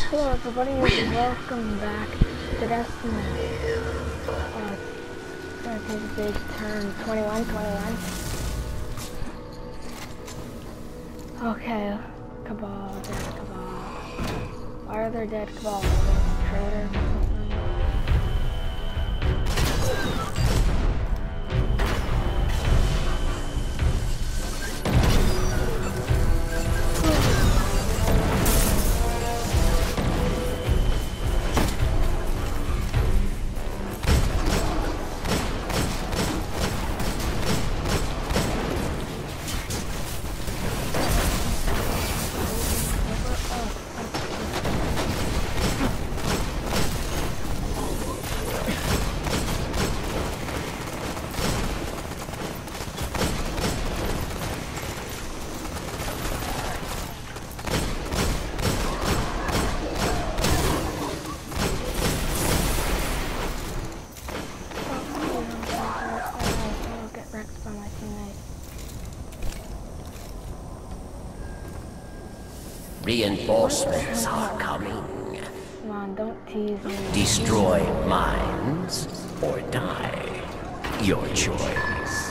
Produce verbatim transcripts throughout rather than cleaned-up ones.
Hello everybody, and welcome back to Destiny. Uh, it's gonna take a big turn. twenty-one, twenty-one. Okay, Cabal, dead Cabal. Why are there dead Cabal? Traitor? Reinforcements are coming. Come on, don't tease me. Destroy mines or die. Your choice.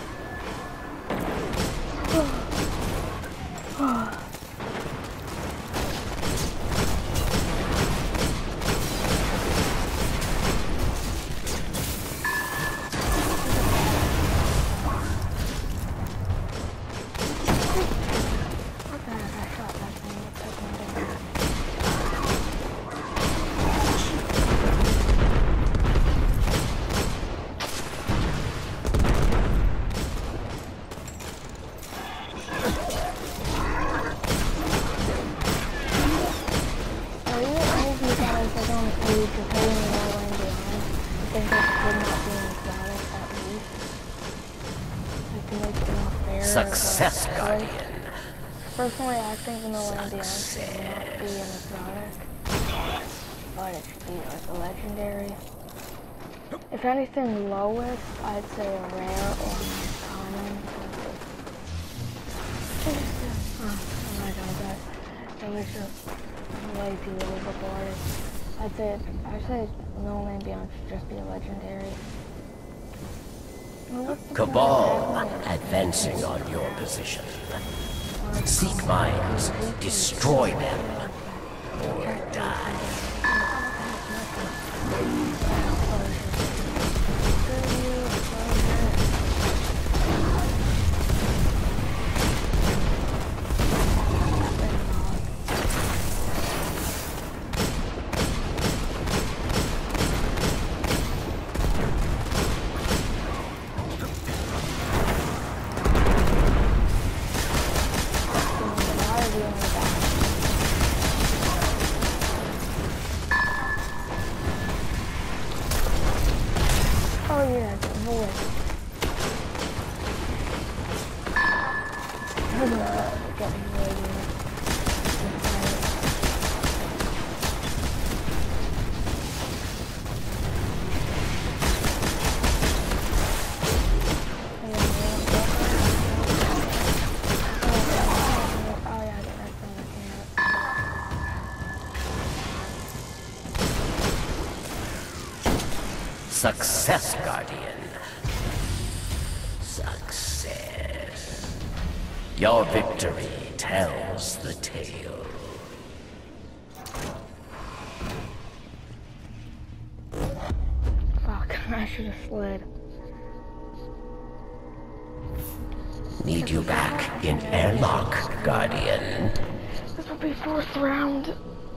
Success, Guardian. Personally, I think No Land Beyond should not be an exotic, but it should be like a legendary. If anything lowest, I'd say a rare or common. Oh, oh my god, that, that was just way too overboard. I'd say, I'd say No Land Beyond should just be a legendary. Cabal advancing on your position. Seek mines, destroy them, or die. Success, Guardian. Success. Your victory tells the tale. Fuck, I should have slid. Need you back in airlock, Guardian. This will be fourth round.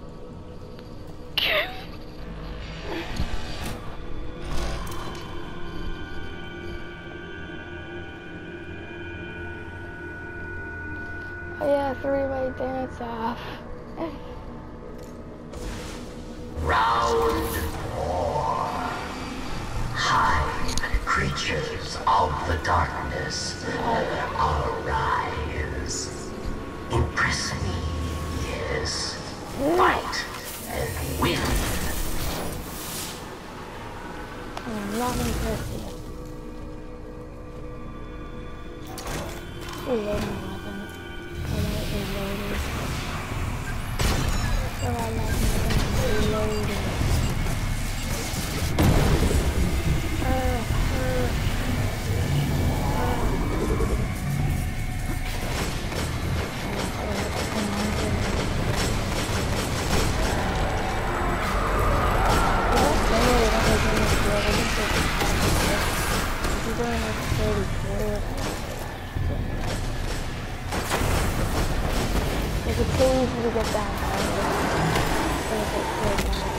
Oh yeah, three-way dance off. Round four. Hide, creatures of the darkness. Arise. Impress me, yes. Fight and win. I'm not impressed. Reload my weapon. I might reload it. So I like gonna take care of that.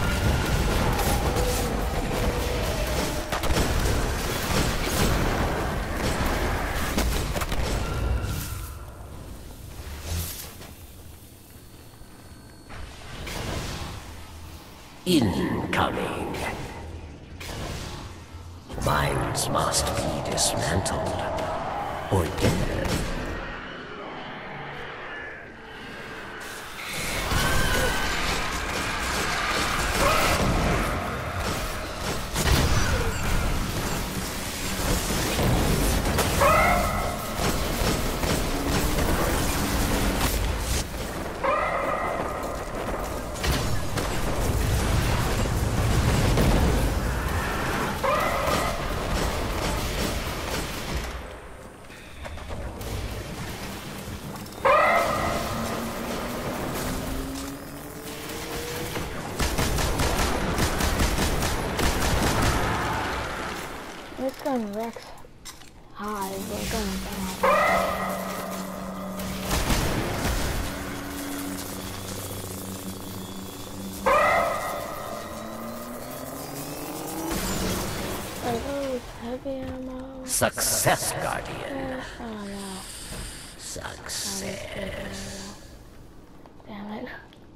Incoming. Minds must be dismantled or dead. This gun wrecks high, but going down. Are those heavy ammo? Success, Guardian. Uh, oh no. Success. Damn it.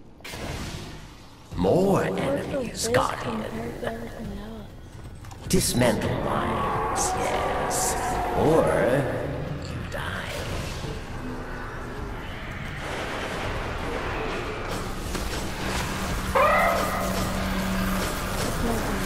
More What's so enemies, big Guardian. compared to everything else? Dismantle mines, yes. Or you die. It's not gonna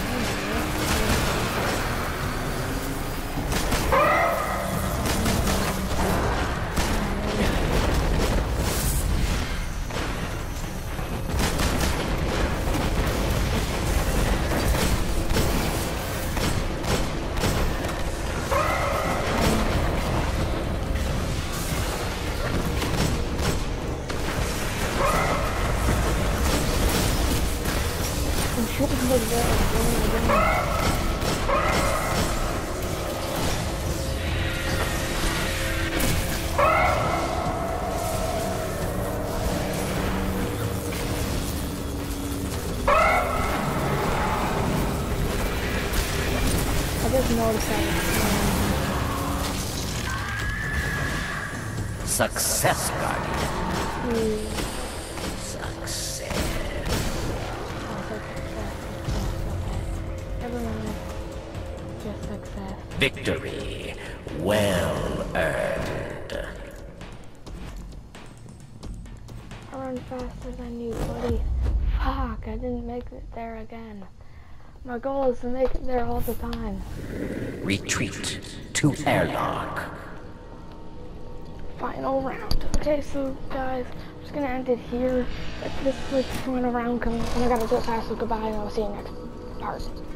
I just noticed that. Success, Guardian. Mm. Success. Never mind. Just success. Victory. Well earned. I run faster than you, buddy. Fuck, I didn't make it there again. My goal is to make it there all the time. Retreat to airlock. Final round. Okay, so guys, I'm just gonna end it here. This was going around, and I gotta do it fast, so goodbye, and I'll see you next part.